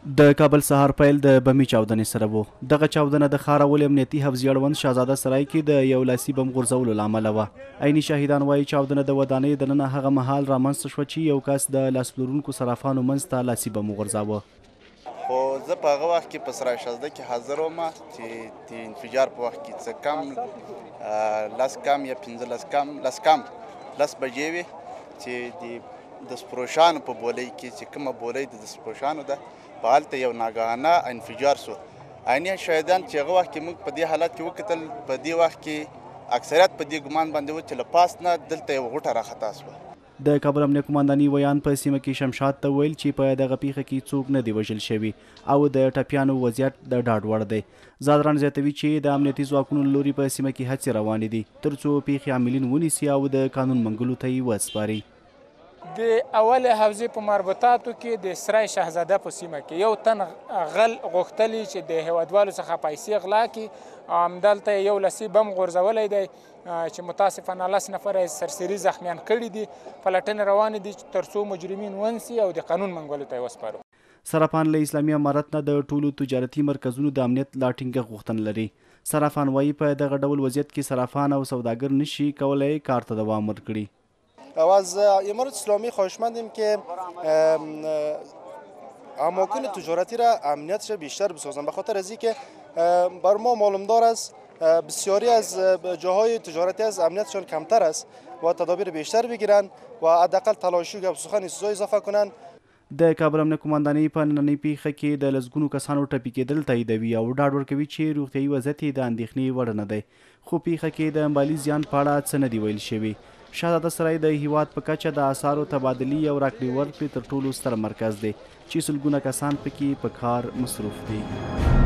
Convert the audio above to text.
د کابل سهار پیل د بمي چاودنې سره و. دغه چاودنه د ښاراول امنیتي حفظي اړوند شهزاده سرای کې د یو لاسي بم غورځولو له امله وه. عیني شاهدان وایي چاودنه د ودانۍ دننه هغه مهال رامنځته شوه چې یو کس د لاس پلورونکو صرافانو منځ ته لاسي بم وغورځاوه. خو زه په هغه وخت کې په سرای شازده کې حاضر وم چې د انفجار په وخت کې څه کم 10 کم یا 15 کم 10 بجې وې چې د دستفروشانو په بولۍ کې چې کومه بولۍ د دستفروشانو ده په هلته یو ناګهانه انفجار سو. عیني شاهدان چې هغه وخت کې موږ په دې حالت کې وکتل، په دې وخت کې اکثریت په دې ګمان باندې و چې له پاس نه دلته یو غوټه راخطا سوه. د کابل امنیه قمانداني ویان په سیمه کې شمشاد ته ویل چې په دغه پیښه کې څوک نه دی وژل شوي او د ټپیانو وضعیت د ډاډ وړ دی. زادران زیاتوي چې د امنیتي ځواکونو له لوري په سیمه کې هڅې روانې دي ترڅو پیښې عاملین ونیسي او د قانون منګولو ته یې وسپاري. د اول حوزې په مربوطاتو کې د سرای شهزاده په سیمه کې یو تن غل غوښتلی چې د هیوادوالو څخه پیسې غلا کړي. همدلته یو لاسي بم غورځولی دی چې متاسفانه 10 نفره سرسري زخمیان کړي دي. پلټنې روانې دي ترڅو مجرمین ونیسي او د قانون منګولو ته یې وسپارو. صرافان له اسلامي امارت نه د ټولو تجارتي مرکزونو د امنیت لا ټینګښت غوښتنه لري. صرافان وایي په دغه ډول وضعیت کې صرافان او سوداګر نشي کولی کار ته دوام ورکړي. و از امارت اسلامی خواهشمندیم که اماکن تجارتی را امنیتش بیشتر بسازن، به خاطر از اینکه بر ما معلومدار است بسیاری از جاهای تجارتی از امنیتشان کمتر است و تدابیر بیشتر بگیرن و حداقل تلاشی و سخن سوزا اضافه کنن. د کابل امنیه قماندانۍ په نننۍ پیښه کې د لسګونو کسانو ټپي کېدل تاییدوي او ډاډ ورکوي چې روغتیایي وضعیت یې د اندېښنې وړ نه دی، خو پیښه کې د مالي زیان په اړه څه نه دي ویل شوي. شهزاده سرای د هیواد په کچه د اسعارو تبادلې او راکړې ورکړې تر ټولو ستر مرکز دی چې سلګونه کسان پکې په کار مصروف دي.